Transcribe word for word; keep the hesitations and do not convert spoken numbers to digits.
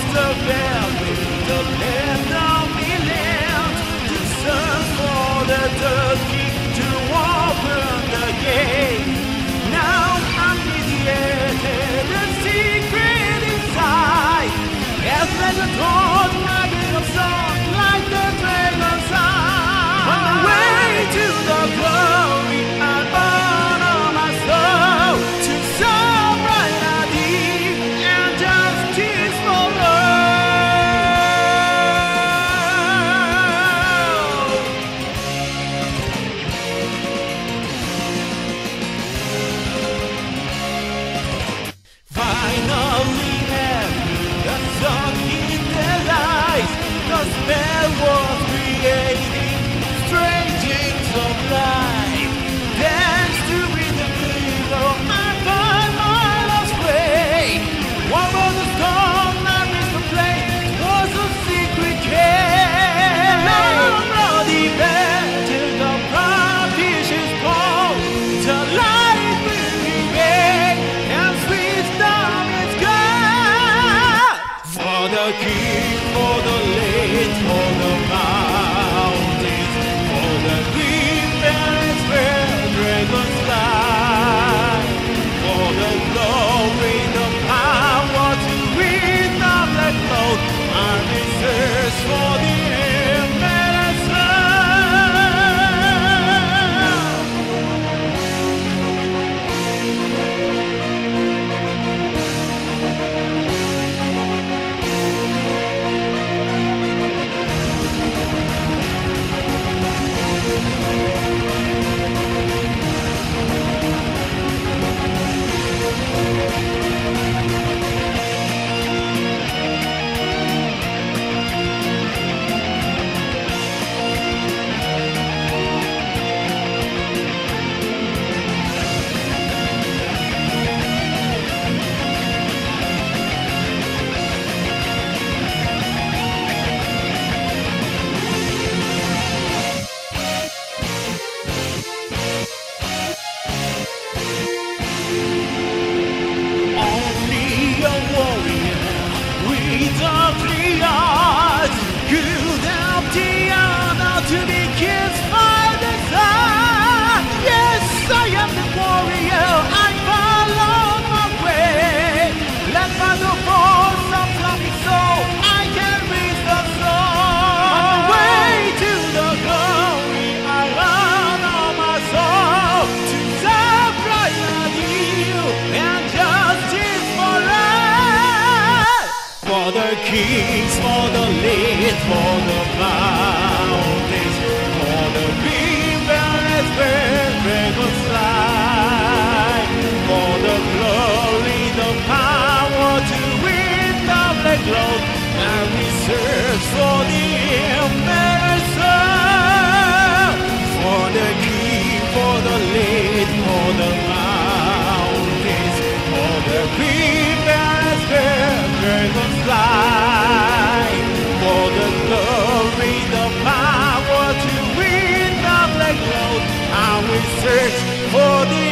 the valley, the land of millions, to search for the turkey to open the gate. Now I'm mediated, the secret inside, as like a thought, dragging a song like the dragon's eye. On the way to the glory, I honor my soul to sovereignty and justice for all. Finally, happy, the sun hit their eyes. The spell was creating strange things of life. Dance to be the hero, I find my lost way. One of the storm I missed the play was a secret cave. Long bloody battle, the partitions fall. The light will remain, and wisdom is God. For the king, for the late, for the mountains, for the green valleys where dragons fly, for the glory, the power to win the black cloud, I will search for the immense to be kissed by the sun. Yes, I am the warrior, I follow my way. Led by the force of loving soul, I can reach the soul. On the way to the glory, I honor my soul to sovereignty and justice for all. For the kings, for the lead, for the mountains, for the green valleys where dragons fly, for the glory, the power to win the black cloud, and we search for the immense soul. For the king, for the lead, for the mountains, for the green valleys where dragons fly, for the glory, the power to win the black cloud, I will search for the